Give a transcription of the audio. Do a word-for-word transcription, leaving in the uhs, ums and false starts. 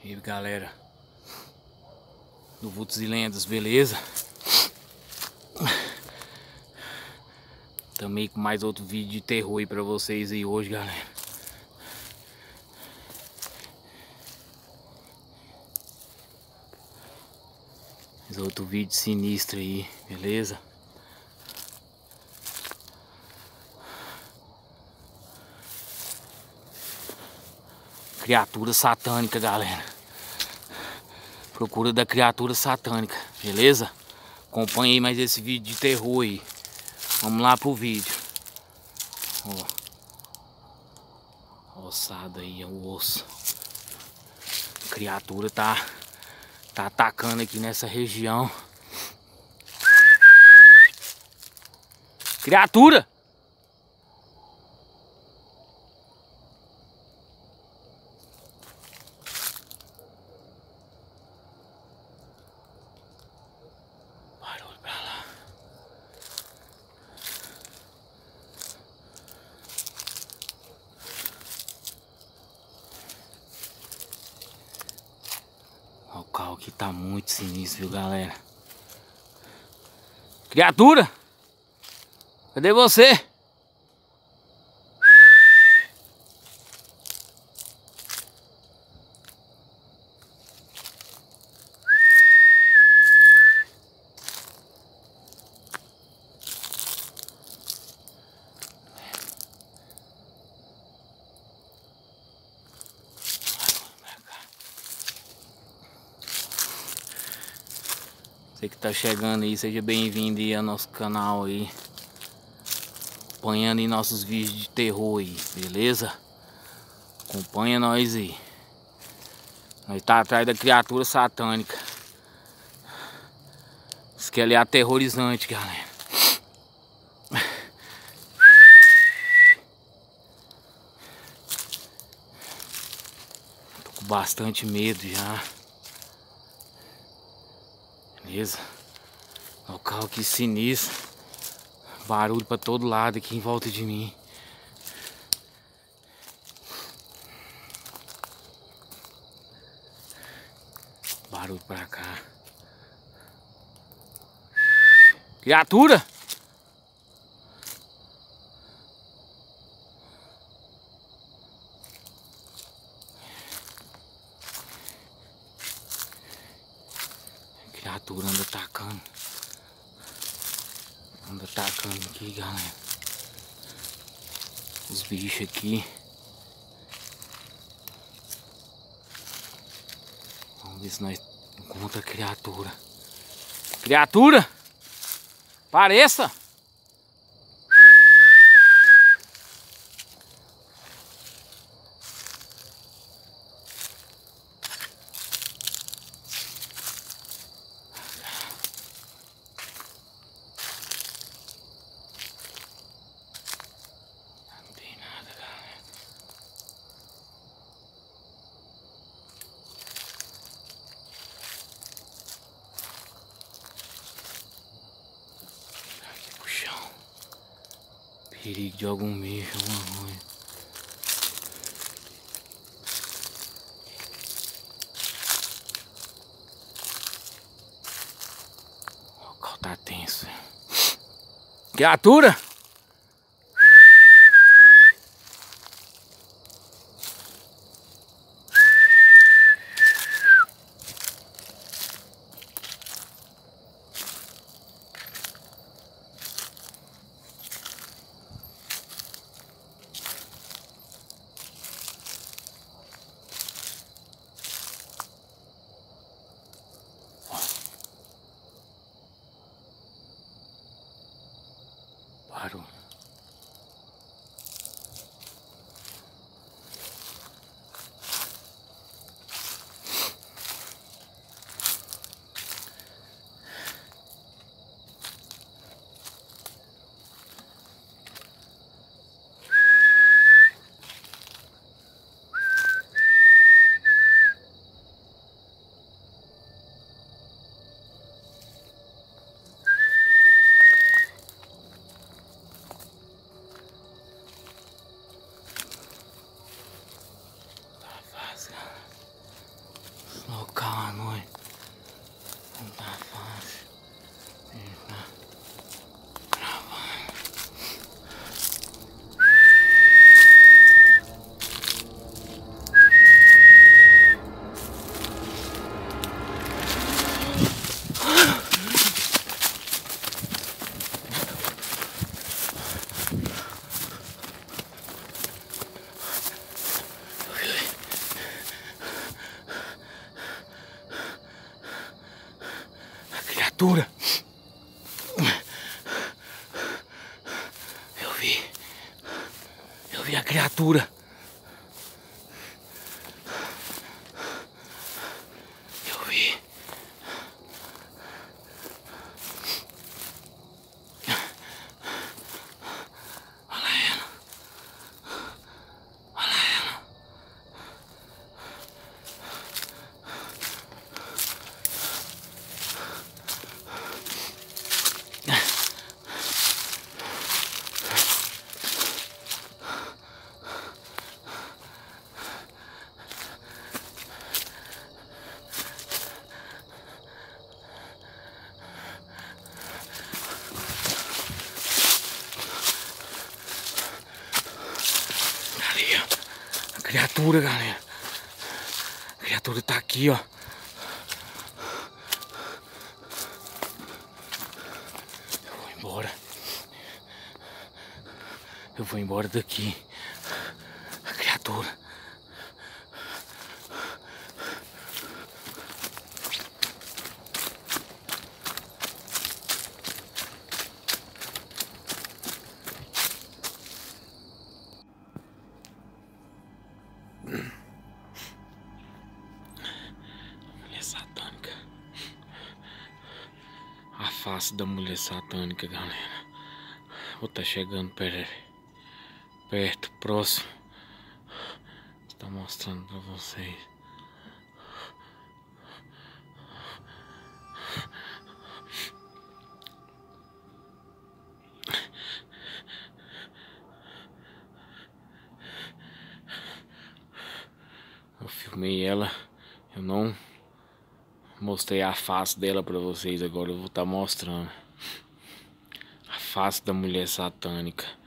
E aí, galera do Vultos e Lendas, beleza? Também com mais outro vídeo de terror aí pra vocês aí hoje, galera. Mais outro vídeo sinistro aí, beleza? Criatura satânica, galera. Procura da criatura satânica, beleza? Acompanhe aí mais esse vídeo de terror aí. Vamos lá pro vídeo. Ó, ossada aí, é o osso. A criatura tá, tá atacando aqui nessa região. Criatura! Barulho pra lá. O local aqui tá muito sinistro, viu, galera? Criatura! Cadê você? Você que tá chegando aí, seja bem-vindo aí ao nosso canal aí. Acompanhando aí nossos vídeos de terror aí, beleza? Acompanha nós aí. Nós tá atrás da criatura satânica. Isso que ela é aterrorizante, galera. Tô com bastante medo já. Beleza? Local aqui sinistro. Barulho pra todo lado aqui em volta de mim. Barulho pra cá. Criatura! Criatura anda atacando. Anda atacando aqui, galera. Os bichos aqui. Vamos ver se nós encontramos a criatura. Criatura! Pareça! Não tem nada, galera. Aqui pro chão. Perigo de algum bicho, alguma coisa. O local tá tenso. Criatura! Local à noite. Não tá fácil. Eita. Gravando. Criatura, eu vi, eu vi a criatura, eu vi, olha ela, olha ela. Ali, ó. A criatura, galera. A criatura tá aqui, ó. Eu vou embora. Eu vou embora daqui. A criatura. Mulher satânica. A face da mulher satânica, galera. Vou tá chegando perto, perto, próximo. Tá mostrando pra vocês. Eu filmei ela, eu não mostrei a face dela pra vocês, agora eu vou estar mostrando a face da mulher satânica.